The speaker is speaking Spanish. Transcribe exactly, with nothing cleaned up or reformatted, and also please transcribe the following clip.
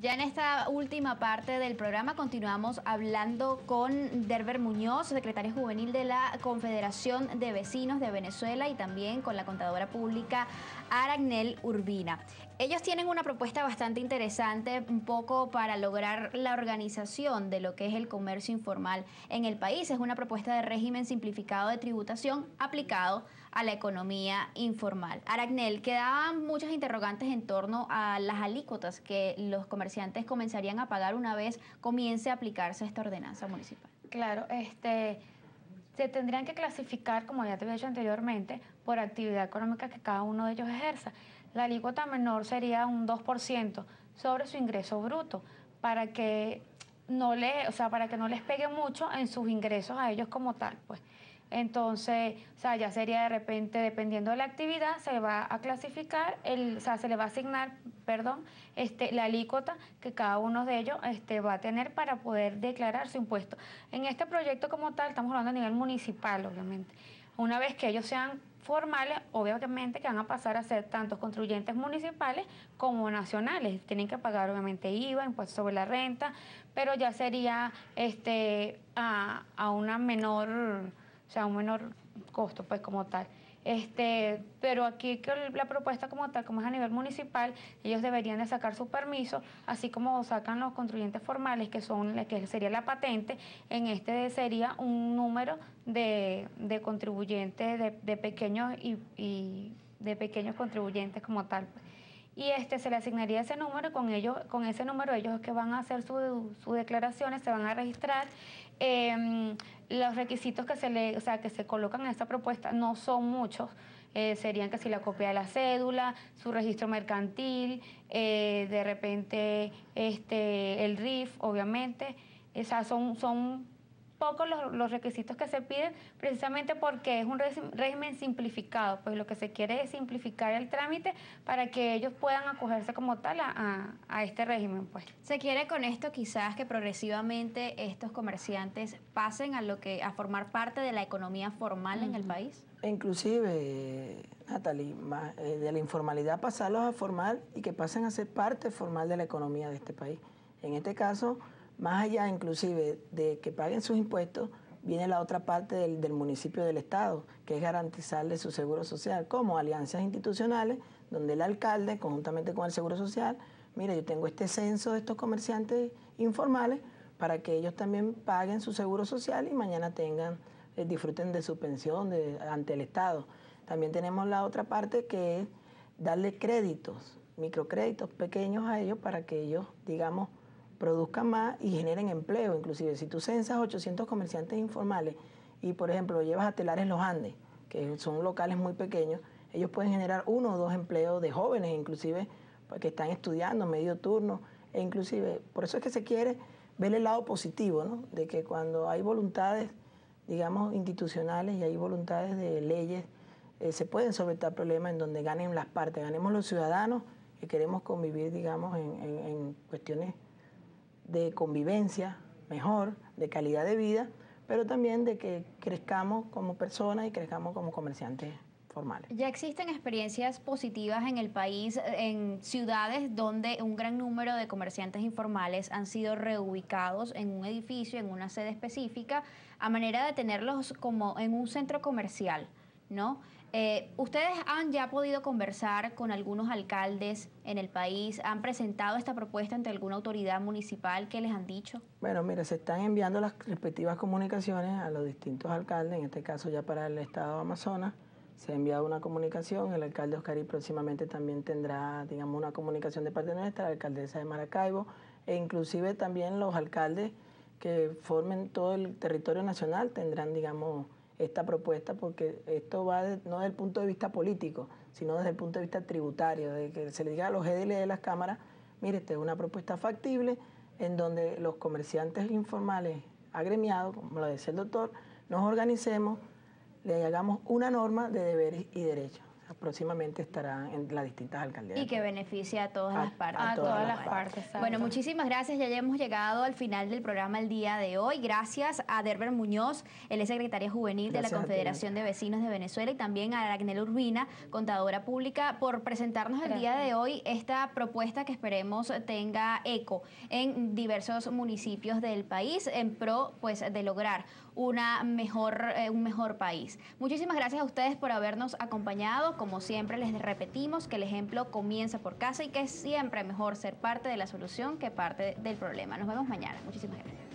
Ya en esta última parte del programa continuamos hablando con Derber Muñoz, secretaria juvenil de la Confederación de Vecinos de Venezuela, y también con la contadora pública Aragnel Urbina. Ellos tienen una propuesta bastante interesante, un poco para lograr la organización de lo que es el comercio informal en el país. Es una propuesta de régimen simplificado de tributación aplicado a la economía informal. Aragnel, quedaban muchas interrogantes en torno a las alícuotas que los comerciantes comenzarían a pagar una vez comience a aplicarse esta ordenanza municipal. Claro, este, se tendrían que clasificar, como ya te había dicho anteriormente, por actividad económica que cada uno de ellos ejerza. La alícuota menor sería un dos por ciento sobre su ingreso bruto, para que no le, o sea, para que no les pegue mucho en sus ingresos a ellos como tal, pues. Entonces, o sea, ya sería de repente, dependiendo de la actividad, se va a clasificar, el, o sea, se le va a asignar, perdón, este, la alícuota que cada uno de ellos este, va a tener para poder declarar su impuesto. En este proyecto como tal, estamos hablando a nivel municipal, obviamente. Una vez que ellos sean formales, obviamente que van a pasar a ser tanto contribuyentes municipales como nacionales. Tienen que pagar obviamente I V A, impuestos sobre la renta, pero ya sería este, a, a una menor... o sea, un menor costo, pues, como tal. Este, pero aquí que la propuesta como tal, como es a nivel municipal, ellos deberían de sacar su permiso, así como sacan los contribuyentes formales, que son que sería la patente. En este sería un número de, de contribuyentes, de, de pequeños y, y de pequeños contribuyentes como tal. Y este se le asignaría ese número, y con ellos, con ese número ellos que van a hacer sus su declaraciones, se van a registrar. Eh, los requisitos que se le, o sea, que se colocan en esta propuesta no son muchos. Eh, serían que si la copia de la cédula, su registro mercantil, eh, de repente este el R I F, obviamente. O sea, son, son pocos los, los requisitos que se piden, precisamente porque es un régimen simplificado. Pues lo que se quiere es simplificar el trámite para que ellos puedan acogerse como tal a, a, a este régimen, pues. Se quiere con esto quizás que progresivamente estos comerciantes pasen a lo que a formar parte de la economía formal uh-huh. en el país. Inclusive, Natalie, de la informalidad pasarlos a formal y que pasen a ser parte formal de la economía de este país. En este caso, más allá inclusive de que paguen sus impuestos, viene la otra parte del, del municipio del Estado, que es garantizarle su seguro social, como alianzas institucionales, donde el alcalde, conjuntamente con el Seguro Social, mira, yo tengo este censo de estos comerciantes informales para que ellos también paguen su seguro social y mañana tengan, eh, disfruten de su pensión de, ante el Estado. También tenemos la otra parte que es darle créditos, microcréditos pequeños a ellos para que ellos, digamos, produzcan más y generen empleo. Inclusive, si tú censas ochocientos comerciantes informales y, por ejemplo, lo llevas a Telares Los Andes, que son locales muy pequeños, ellos pueden generar uno o dos empleos de jóvenes, inclusive, que están estudiando medio turno, e inclusive, por eso es que se quiere ver el lado positivo, ¿no? De que cuando hay voluntades, digamos, institucionales y hay voluntades de leyes, eh, se pueden solventar problemas en donde ganen las partes, ganemos los ciudadanos que queremos convivir, digamos, en, en, en cuestiones de convivencia mejor, de calidad de vida, pero también de que crezcamos como personas y crezcamos como comerciantes formales. Ya existen experiencias positivas en el país, en ciudades donde un gran número de comerciantes informales han sido reubicados en un edificio, en una sede específica, a manera de tenerlos como en un centro comercial, ¿no? Eh, ¿Ustedes han ya podido conversar con algunos alcaldes en el país? ¿Han presentado esta propuesta ante alguna autoridad municipal? ¿Qué les han dicho? Bueno, mira, se están enviando las respectivas comunicaciones a los distintos alcaldes, en este caso ya para el estado de Amazonas. Se ha enviado una comunicación, el alcalde Oscarí próximamente también tendrá, digamos, una comunicación de parte nuestra, la alcaldesa de Maracaibo, e inclusive también los alcaldes que formen todo el territorio nacional tendrán, digamos, esta propuesta, porque esto va de, no desde el punto de vista político, sino desde el punto de vista tributario, de que se le diga a los G D L de las cámaras, mire, esta es una propuesta factible en donde los comerciantes informales agremiados, como lo decía el doctor, nos organicemos, le hagamos una norma de deberes y derechos. próximamente estará en las distintas alcaldías. Y que beneficie a todas a, las partes. A, a todas, todas las partes. partes. Bueno, muchísimas gracias. Ya hemos llegado al final del programa el día de hoy. Gracias a Derber Muñoz, él es secretaria juvenil gracias de la Confederación de Vecinos de Venezuela, y también a Aragnel Urbina, contadora pública, por presentarnos el gracias. día de hoy esta propuesta que esperemos tenga eco en diversos municipios del país en pro pues, de lograr una mejor, eh, un mejor país. Muchísimas gracias a ustedes por habernos acompañado. Como siempre les repetimos que el ejemplo comienza por casa y que es siempre mejor ser parte de la solución que parte del problema. Nos vemos mañana. Muchísimas gracias.